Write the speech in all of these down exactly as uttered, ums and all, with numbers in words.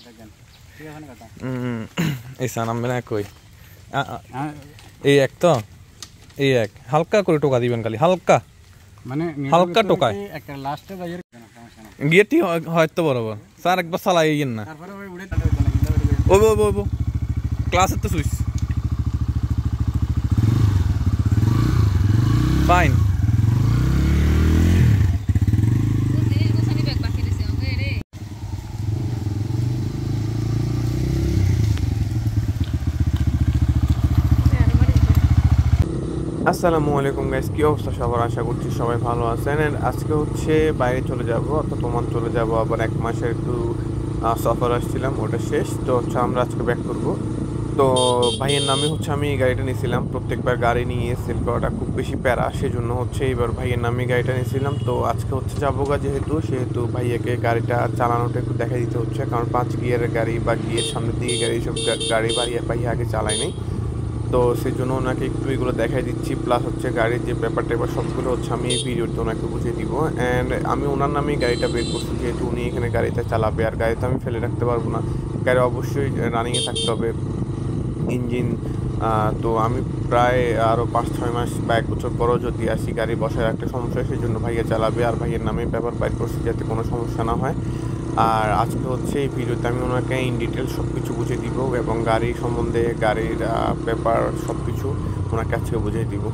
ऐसा नाम में ना कोई ये एक तो ये एक हल्का করে টোকা দিবেন খালি হালকা মানে হালকা টোকায় একটা লাস্টে বাইরে গিয়েটি হয়তো বরাবর স্যার একবার চালাইয়েন না তারপরে ওই উড়ে ওই ওই ওই ক্লাসে তো সুইচ ফাইন আসসালামু আলাইকুম গাইস, কি অবস্থা সবার? আশা করছি সবাই ভালো আছেন। এন্ড আজকে হচ্ছে বাইরে চলে যাব, অর্থাৎ ওমান চলে যাব। আবার এক মাসের একটু সফর আসছিলাম, ওটা শেষ তো হচ্ছে আমরা আজকে ব্যাক করব। তো ভাইয়ের নামে হচ্ছে আমি এই গাড়িটা নিয়েছিলাম। প্রত্যেকবার গাড়ি নিয়ে সেল করাটা খুব বেশি প্যারা, সেজন্য হচ্ছে এইবার ভাইয়ের নামে গাড়িটা নিয়েছিলাম। তো আজকে হচ্ছে যাবো গা যেহেতু সেহেতু ভাইয়াকে গাড়িটা চালানোটা একটু দেখা দিতে হচ্ছে, কারণ পাঁচ গিয়ারের গাড়ি বা গিয়ের সামনের দিকে গাড়ি সব গাড়ি ভাইয়া ভাইয়া আগে চালায় নাই, তো সেই জন্য ওনাকে একটু এগুলো দেখাই দিচ্ছি। প্লাস হচ্ছে গাড়ির যে ব্যাপারটা এবার সবগুলো হচ্ছে আমি এই ভিডিওতে ওনাকে বুঝিয়ে দিব। অ্যান্ড আমি ওনার নামেই গাড়িটা বের করছি, যেহেতু উনি এখানে গাড়িটা চালাবে আর গাড়িতে আমি ফেলে রাখতে পারবো না, গাড়ি অবশ্যই রানিংয়ে থাকতে হবে ইঞ্জিন। তো আমি প্রায় আরও পাঁচ ছয় মাস বা এক বছর পরও যদি আসি গাড়ি বসায় একটা সমস্যা হয়, সেই জন্য ভাইয়া চালাবে আর ভাইয়ের নামে ব্যাপার বাইর করছি যাতে কোনো সমস্যা না হয়। আর আজকে হচ্ছে এই ভিডিওতে আমি ওনাকে ইন ডিটেল সব কিছু বুঝিয়ে দিব এবং গাড়ি সম্বন্ধে গাড়ির ব্যাপার সব কিছু ওনাকে আজকে বুঝিয়ে দিব।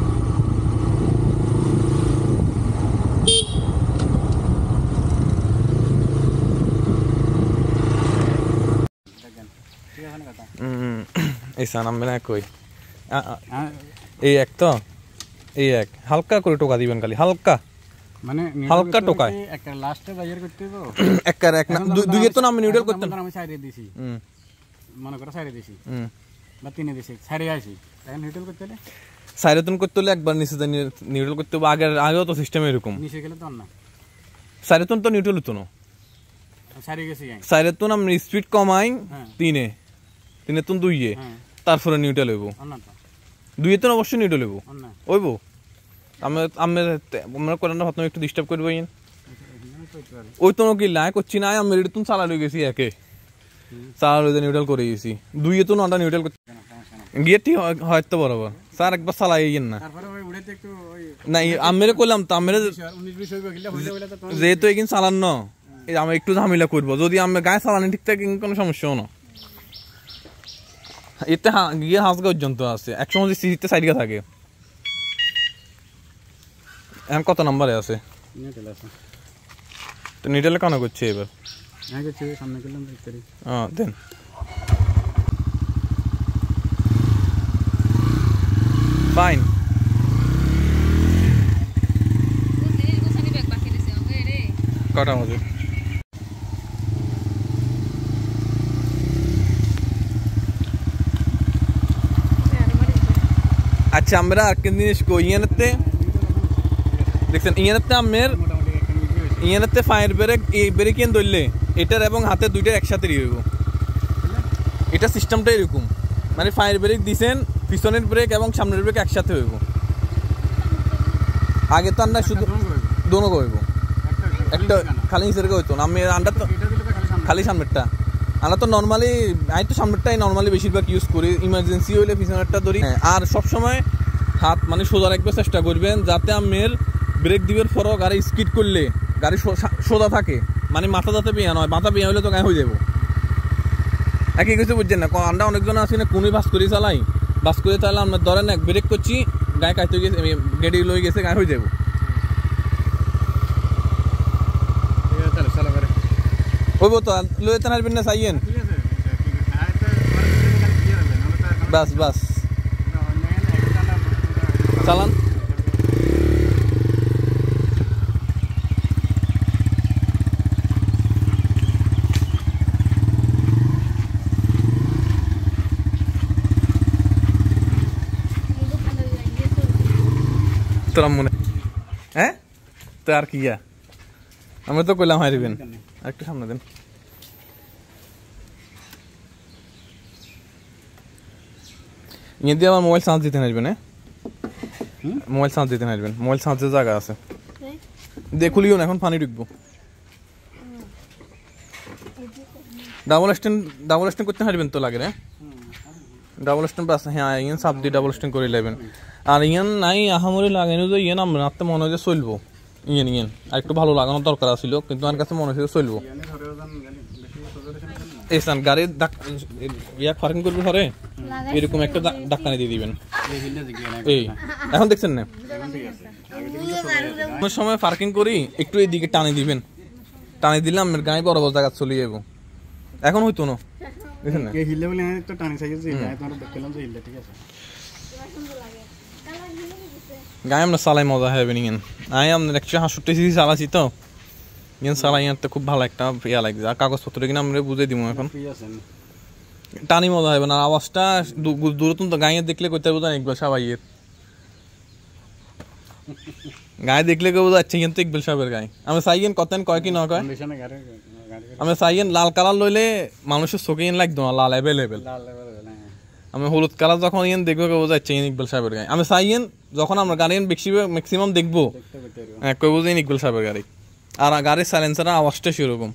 ऐसा नाम में ना कोई এই এক তো এই এক হালকা করে টোকা দিবেন খালি হালকা মানে হালকা টোকায় একটা লাস্টে বাইরে করতে হবে এক আর এক না দুই তো নাম নিউট্রাল করতে না। আমি সাইডে দিছি, হুম মনে করো সাইডে দিছি, হুম বা তিনে দিছি, সাইডে আইছি, তাই নিউট্রাল করতে হলে সাইডে তুন করতে হলে একবার নিচে নিউট্রাল করতে হবে। আগের আগেও তো সিস্টেম এরকম, নিচে গেলে তো না সাইডে তুন তো নিউট্রাল হতো না, সাইডে গেছি সাইডে তুন আমি স্পিড কমাই তিনে তিনে তুন দুইয়ে তারপরে নিউট্রাল হইব, দুইয়ে তো অবশ্যই নিউট্রাল হইব হইব। আমরা আমরা আমরা কোনটা হতো একটু ডিস্টার্ব করব ইন ওই তো কি লাই করছি না, আমি রেড তুন চালা লই গেছি একে চালা লই নিউট্রাল করে গেছি, দুইয়ে তো নটা নিউট্রাল করতে গিয়েটি হয়তো বরাবর স্যার একবার চালাইয়েন না তারপরে ওই উড়েতে একটু ওই না আমরা কইলাম তো আমরা উনিশ বিশ হইব গিলা হইলে হইলে তো যেহেতু একিন চালান না এই আমরা একটু ঝামেলা করব, যদি আমরা গায়ে চালানি ঠিক থাকে কোনো সমস্যা না। এতে গিয়ে হাঁস পর্যন্ত আছে, একসময় সিটিতে সাইডে থাকে। এখন কত নাম্বারে আছে? তো নিটেলে কেন করছে এবার? হ্যাঁ দেন ফাইন। কটা মজা আচ্ছা আমরা আরেকটা জিনিস কই ইয়ানতে দেখছেন, ইয়ানতে আমের ইয়ানতে ফায়ার ব্রেক এই ব্রেক কেন ধরলে এটার এবং হাতে দুইটার একসাথে হইব, এটা সিস্টেমটা এরকম, মানে ফায়ার ব্রেক দিছেন পিছনের ব্রেক এবং সামনের ব্রেক একসাথে হইব। আগে তো আমরা শুধু দোনো হইব, একটা খালি নিচের হইতো না, আমি আন্ডার তো খালি সামনেরটা আমরা তো নর্মালি আমি তো সামনেরটাই নর্মালি বেশিরভাগ ইউজ করি, ইমার্জেন্সি হইলে পিছনেরটা ধরি। আর সবসময় হাত মানে সোজা রাখবার চেষ্টা করবেন, যাতে আমের ব্রেক দিবের পরও গাড়ি স্কিড করলে গাড়ি সোজা থাকে, মানে মাথা যাতে বেয়া নয়, মাথা বেয়া হলে তো গায়ে হয়ে যাবো। একই কিছু বুঝছেন না, আমরা অনেকজন আছি না কোনই বাস করে চালাই, বাস করে চাইলে আমরা ধরেন এক ব্রেক করছি গায়ে কাইতে গেছে গাড়ি লই গেছে গায়ে হয়ে যাবো। ওইব তো লইতে নারবেন না চাইয়েন বাস বাস চালান। তোরা মনে হ্যাঁ তো আর কি আমি তো কইলাম হারিবেন, একটু সামনে দেন। ইয়ে দিয়ে আমার মোবাইল চার্জ দিতে আসবেন, হ্যাঁ মোবাইল চার্জ দিতে আসবেন, মোবাইল চার্জের জায়গা আছে দেখুলিও না, এখন পানি ঢুকবো। ডাবল স্ট্যান্ড ডাবল স্ট্যান্ড করতে হারবেন তো লাগে না ডাবল স্ট্যান্ড বাস হ্যাঁ ইয়ান সাপ দিয়ে ডাবল স্ট্যান্ড করে নেবেন আর ইয়ান নাই আহামরি লাগানো যে ইয়ান আমরা হাতে মনে হয় যে চলবো ইয়ান ইয়ান আর একটু ভালো লাগানোর দরকার ছিল কিন্তু আমার কাছে মনে হচ্ছে চলবো এই সান গাড়ি ইয়া পার্কিং করবে ঘরে এরকম একটা ধাক্কা দিয়ে দিবেন এই এখন দেখছেন না কোন সময় পার্কিং করি একটু এইদিকে টানে দিবেন টানে দিলাম আমার গায়ে বড় বড় জায়গা চলে যাবো এখন হইতো না দেখেন না হিলে বলে তো টানি চাইছে গায়ে তোমার দেখলাম যে হিলে ঠিক আছে গায়ে আমরা চালাই মজা হবে নিয়েন আই আমরা একশো সাতষট্টি সিসি চালাচ্ছি তো ইয়েন চালাই তো খুব ভালো একটা ইয়া লাগছে আর কাগজপত্র কিনা আমরা বুঝে দিব এখন টানি মজা হবে না আওয়াজটা দূরত্ব তো গায়ে দেখলে করতে বোঝা একবার সাবাইয়ের গায়ে দেখলে কেউ যাচ্ছে কিন্তু ইকবাল সাহেবের গায়ে আমি চাইয়েন কতেন কয় কি না কয় আমি চাইয়েন লাল কালার লইলে মানুষের চোখে ইন লাগতো না লাল অ্যাভেলেবেল আমি হলুদ কালার যখন ইয়েন দেখবো কেউ যাচ্ছে ইকবাল সাহেবের গায়ে আমি চাইয়েন যখন আমরা গাড়ি বেশি ম্যাক্সিমাম দেখবো হ্যাঁ কেউ বুঝেন ইকবাল সাহেবের গাড়ি আর গাড়ির সাইলেন্সার আওয়াজটা সেরকম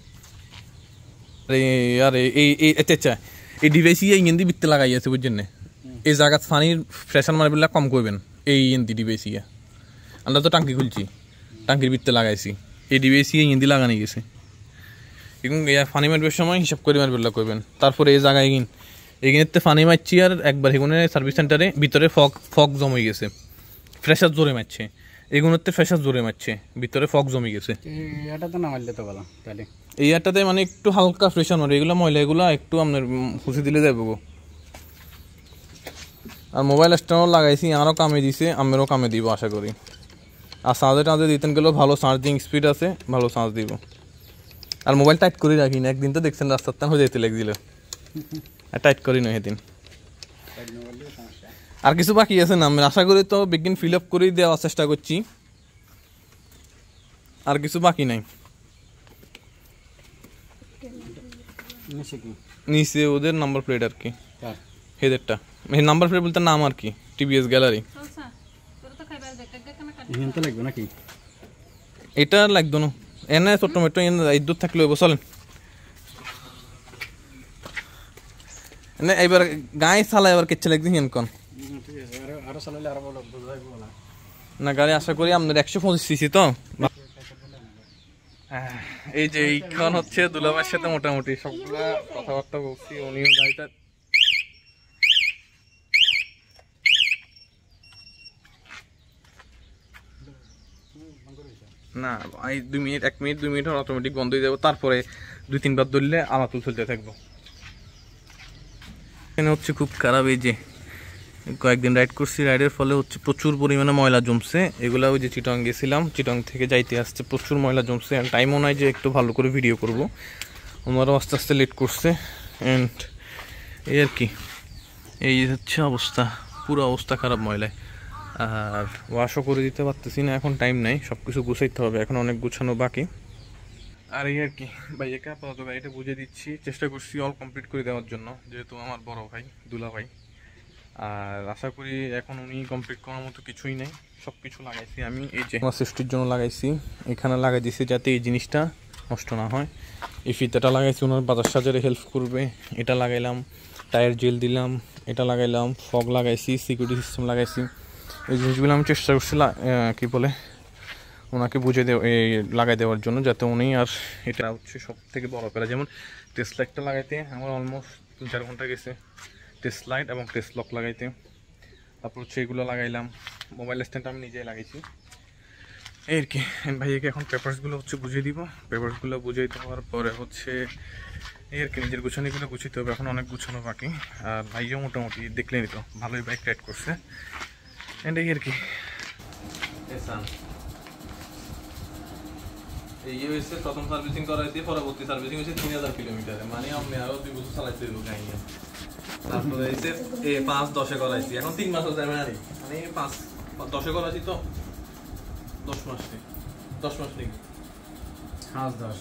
আর এই আচ্ছা এই ডিভাইস ইয়ে ইয়েন্দি বিত্তে লাগাইয়াছে বুঝছেন না এই জায়গা পানির প্রেশার মারবিল্লা কম করবেন এই ইয়েন্দি ডিভাইস ইয়ে আমরা তো টাঙ্কি খুলছি টাঙ্কির ভিতরে লাগাইছি এই ডিভাইস ইয়ে ইয়েন্দি লাগানো গেছে এবং পানি মারবার সময় হিসাব করে মারবিল্লা করবেন তারপরে এই জায়গায় এগিন এগিনেতে পানি মারছি আর একবার এগুনে সার্ভিস সেন্টারে ভিতরে ফগ ফগ জমে গেছে ফ্রেশার জোরে মারছে এগুলোতে ফ্রেশার জোরে মারছে ভিতরে ফগ জমে গেছে এটাতে না মারলে তো ভালো তাহলে এই এটাতে মানে একটু হালকা ফ্রেশার মারে এগুলো ময়লা এগুলো একটু আপনার খুশি দিলে যাবো গো আর মোবাইল স্ট্যান্ডও লাগাইছি আরও কামে দিছে আমেরও কামে দিব আশা করি আর চার্জে টার্জে দিতেন গেলেও ভালো চার্জিং স্পিড আছে ভালো চার্জ দিব আর মোবাইল টাইট করে রাখি না একদিন তো দেখছেন রাস্তার টান হয়ে যেতে লেগেছিল আর টাইট করি না সেদিন আর কিছু বাকি আছে না আমি আশা করি তো বিগিন ফিল আপ করে দেওয়ার চেষ্টা করছি আর কিছু বাকি নাই নিচে ওদের নাম্বার প্লেট আর কি হেদেরটা নাম্বার প্লেট বলতে নাম আর কি টিভিএস গ্যালারি এটা লাগতো না এনে ছোট্ট মেট্রো ইদ্যুৎ থাকলে চলেন এনে এবার গায়ে চালা এবার কেচ্ছে লাগছে কোন না গাড়ি আশা করি আপনার একশো পঁচিশ সিসি তো এই যে এইখান হচ্ছে দুলাভাইয়ের সাথে মোটামুটি সবগুলা কথাবার্তা বলছি উনিও গাড়িটা না এই দুই মিনিট এক মিনিট দুই মিনিট অটোমেটিক বন্ধ হয়ে যাবো তারপরে দুই তিনবার ধরলে আলাতুল চলতে থাকবো এখানে হচ্ছে খুব খারাপ এই যে কয়েকদিন রাইড করছি রাইডের ফলে হচ্ছে প্রচুর পরিমাণে ময়লা জমছে এগুলা ওই যে চিটং গেছিলাম চিটং থেকে যাইতে আসছে প্রচুর ময়লা জমছে অ্যান্ড টাইমও নাই যে একটু ভালো করে ভিডিও করব আমারও আস্তে আস্তে লেট করছে অ্যান্ড এই আর কি এই হচ্ছে অবস্থা পুরো অবস্থা খারাপ ময়লায় আর ওয়াশও করে দিতে পারতেছি না এখন টাইম নাই সব কিছু গুছাইতে হবে এখন অনেক গুছানো বাকি আর এই আর কি ভাইয়াকে আপাতত গাড়িটা বুঝিয়ে দিচ্ছি চেষ্টা করছি অল কমপ্লিট করে দেওয়ার জন্য যেহেতু আমার বড় ভাই দুলা ভাই আর আশা করি এখন উনি কমপ্লিট করার মতো কিছুই নেই সব কিছু লাগাইছি আমি এই যে আমার সৃষ্টির জন্য লাগাইছি এখানে লাগাই দিয়েছি যাতে এই জিনিসটা নষ্ট না হয় এই ফিতাটা লাগাইছি ওনার বাজার সাজারে হেল্প করবে এটা লাগাইলাম টায়ার জেল দিলাম এটা লাগাইলাম ফগ লাগাইছি সিকিউরিটি সিস্টেম লাগাইছি এই জিনিসগুলো আমি চেষ্টা করছি কী বলে ওনাকে বুঝে দেওয়া এই লাগাই দেওয়ার জন্য যাতে উনি আর এটা হচ্ছে সব থেকে বড় করা যেমন টেস্ট লাইটটা লাগাইতে আমার অলমোস্ট তিন চার ঘন্টা গেছে টেস্ট লাইট এবং টেস্ট লক লাগাইতে তারপর হচ্ছে এগুলো লাগাইলাম মোবাইল স্ট্যান্ডটা আমি নিজেই লাগাইছি এই আর কি ভাইয়াকে এখন পেপারসগুলো হচ্ছে বুঝিয়ে দিব পেপারসগুলো বুঝিয়ে দেওয়ার পরে হচ্ছে এই আর কি নিজের গুছানিগুলো গুছিতে হবে এখন অনেক গুছানো বাকি আর ভাইও মোটামুটি দেখলেনি তো ভালোই বাইক রাইড করছে এন্ড এই আর কি এই হয়েছে প্রথম সার্ভিসিং করাইতে পরবর্তী সার্ভিসিং হয়েছে তিন হাজার কিলোমিটারে মানে আমি আরো দুই বছর চালাইতে দেবো গাড়ি তারপরে হয়েছে এই পাঁচ দশে করাইছি এখন তিন মাস যাবে না মানে পাঁচ দশে করাইছি তো দশ মাস দশ মাস নেই পাঁচ দশ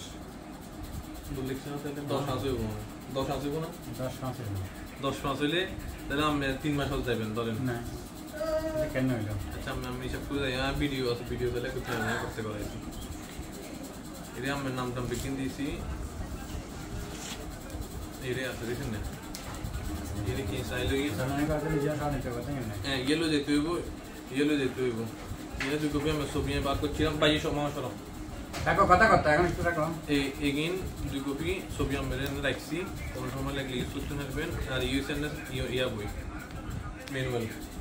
দশ মাস হইব দশ মাস হইব না দশ মাস দশ মাস হইলে তাহলে আমি তিন মাস হল যাবেন ধরেন না কেন হইল আচ্ছা আমি আমি হিসাব করে যাই ভিডিও আছে ভিডিও তাহলে কোথায় করতে করাইছি এটা আমার নাম টাম বিকিন দিয়েছি ये आता देखने ना ये देखिए साइड लगी सामने का तो लिया खाने पे बताएंगे ना ये लो देते हो वो ये लो देते हो वो ये तो कभी मैं सोबियां बात को चिरम पाई शो मां शो ताको कथा कथा এখন একটু রাখো এই এগেইন দুই কপি সোবিয়াম মেরে না রাখছি কোন সময় লাগলে ইউজ করতে পারবেন আর ইউএসএনএস ইয়া বই ম্যানুয়াল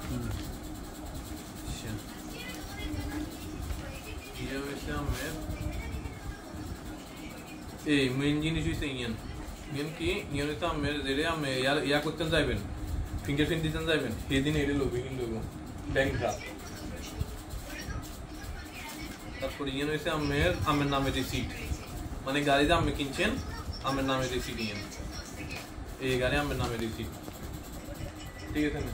আচ্ছা ইয়া হইছে আমার এই মেইন জিনিস হইছে ইয়ান ইয়ান কি ইয়ান তো আমার যেটা আমি ইয়া ইয়া করতে যাবেন ফিঙ্গারপ্রিন্ট দিতে যাবেন সেদিন এর লোগো ইন লোগো ব্যাংক ড্রাফট তারপর ইয়ান হইছে আমার আমার নামে রিসিট মানে গাড়িতে আমি কিনছেন আমার নামে রিসিট ইয়ান এই গাড়ি আমার নামে রিসিট ঠিক আছে না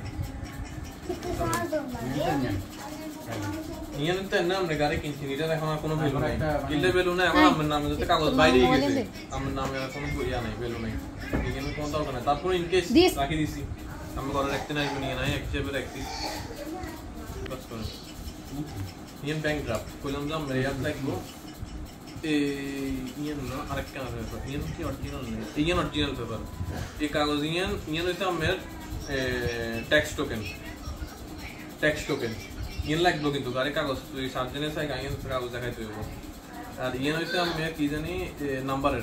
ইয়ান তো না আমরা গাড়ি কিনছি এটা এখন কোনো ভ্যালু নাই কিনলে ভ্যালু নাই এখন আমার নামে যত কাগজ বাইরে গেছে আমার নামে কোনো ইয়া নাই ভ্যালু নাই এখানে কোন দরকার নাই তারপর ইন কেস রাখি দিছি আমি ঘরে রাখতে নাই নিয়ে নাই এক হিসেবে রাখছি বাস করুন ইয়ান ব্যাংক ড্রাফট কইলাম যে আমরা ইয়াত লাগবো এই ইয়ান না আরেকটা পেপার ইয়ান কি অরিজিনাল নেই ইয়ান অরিজিনাল পেপার এই কাগজ ইয়ান ইয়ান হইছে আমার ট্যাক্স টোকেন ট্যাক্স টোকেন ইয়ান লাগবে কিন্তু গাড়ি কাগজ তুই সার্জেনের সাইড ইয়ান কাগজ দেখাইতে হবে আর ইয়ান হইছে আমি কি জানি নাম্বারের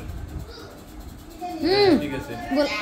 ঠিক আছে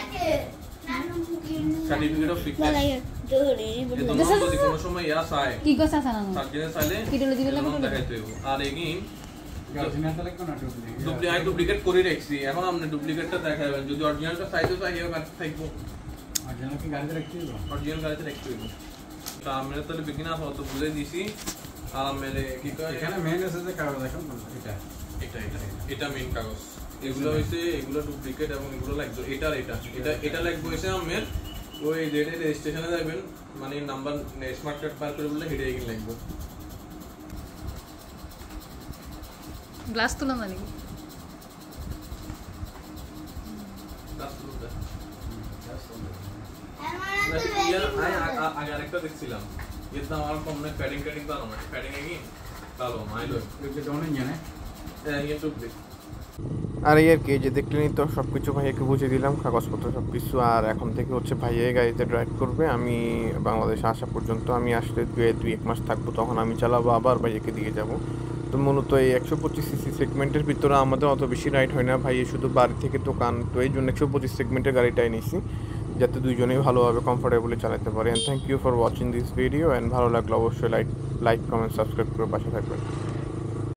certificate of fitness this is কোন সময় ইয়া চাই কি কথা জানা সার্জেনের সাইডে কি দিলে দিবে দেখাইতে হবে আর এগেইন অরিজিনালটা লাগবে না ডুপ্লিকেট ডুপ্লিকেট করে রাখছি এখন আপনি ডুপ্লিকেটটা দেখাবেন যদি অরিজিনালটা সাইজও চাই এও কাটতে থাকবো অরিজিনাল কি গাড়িতে রাখতে হবে অরিজিনাল গাড়িতে রাখতে হবে তা আমরা তাহলে বিগিনার হতো বুঝে দিছি আর মেরে কি কয় এখানে মেইন আছে যে কাগজ দেখুন এটা এটা এটা এটা মেইন কাগজ এগুলো হইছে এগুলো ডুপ্লিকেট এবং এগুলো লাগবে এটা এটা এটা এটা লাগবে হইছে আমার ওই ডেটে রেজিস্ট্রেশনে যাবেন মানে নাম্বার স্মার্ট কার্ড পার করে বললে হেডে এগিন লাগবে গ্লাস তুলা মানে গ্লাস তুলা ইয়ার আই আগে আরেকটা দেখছিলাম এর দাম আর কম না প্যাডিং প্যাডিং ভালো না প্যাডিং এগিন ভালো মাইলো এগুলো ডোনে জানে হ্যাঁ ইয়ে তো দেখ আর এই আর কি যে দেখলেনই তো সব কিছু ভাইয়াকে বুঝিয়ে দিলাম কাগজপত্র সব কিছু আর এখন থেকে হচ্ছে ভাইয়াই গাড়িতে ড্রাইভ করবে আমি বাংলাদেশে আসা পর্যন্ত আমি আসলে দুই দুই এক মাস থাকবো তখন আমি চালাবো আবার ভাইয়াকে দিয়ে যাব তো মূলত এই একশো পঁচিশ সিসি সেগমেন্টের ভিতরে আমাদের অত বেশি রাইড হয় না ভাইয়া শুধু বাড়ি থেকে দোকান তো এই জন্য একশো পঁচিশ সেগমেন্টের গাড়িটাই নিয়েছি যাতে দুইজনেই ভালোভাবে কমফোর্টেবলি চালাতে পারে and thank you for watching this video and ভালো লাগলে অবশ্যই লাইক লাইক কমেন্ট সাবস্ক্রাইব করে পাশে থাকবেন